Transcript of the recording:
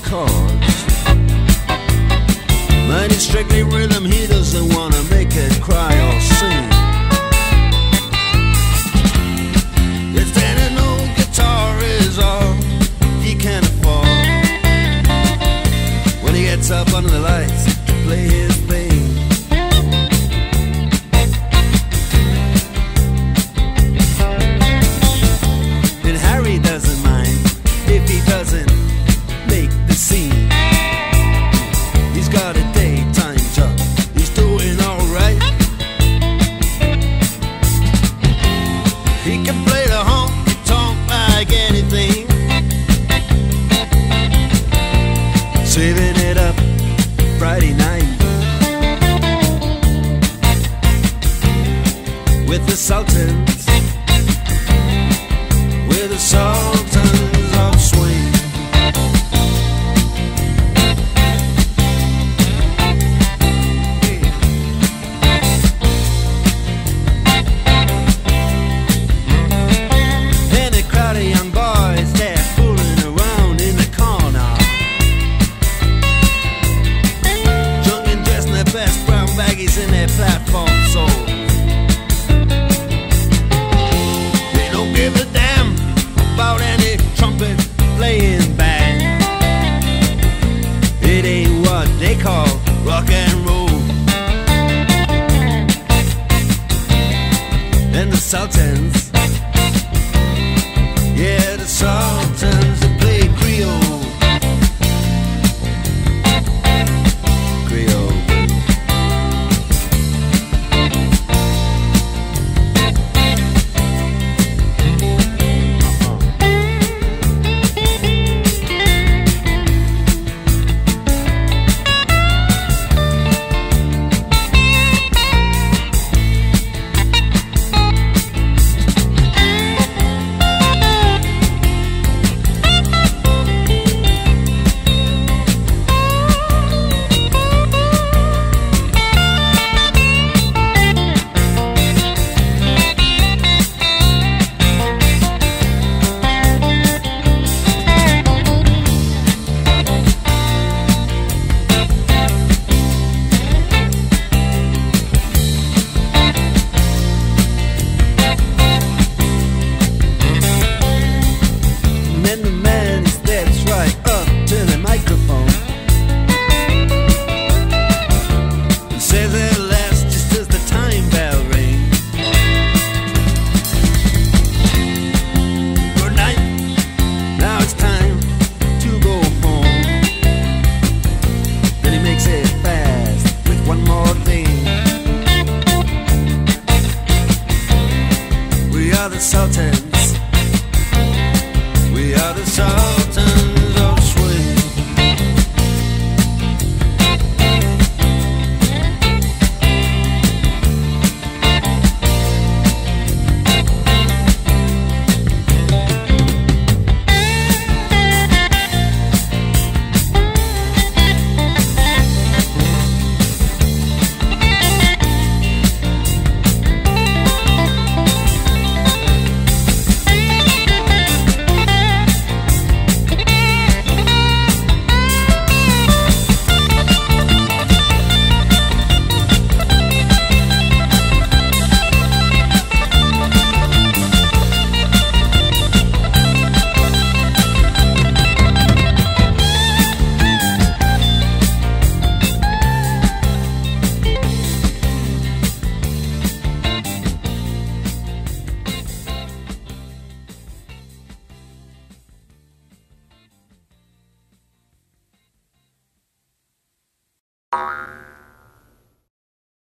chords. But it's strictly rhythm, he doesn't wanna make it cry or sing. If then an old guitar is all he can afford, when he gets up under the lights to play his thing. And Harry doesn't mind if he doesn't make the scene. He's got a daytime job, he's doing alright. He can play the honky-tonk like anything, saving it up Friday night with the Sultans, with the Sultans of Swing. And a crowd of young boys, they're fooling around in the corner, drunk and dressed in their best brown baggies in their platform soles. They don't give a damn about any trumpet playing band. It ain't what they call rock and roll. And the Sultans, yeah, the Sultans that play Creole. Creole. And the man steps right up to the microphone and says at last, just as the time bell rings, good night, now it's time to go home. Then he makes it fast with one more thing. We are the Sultans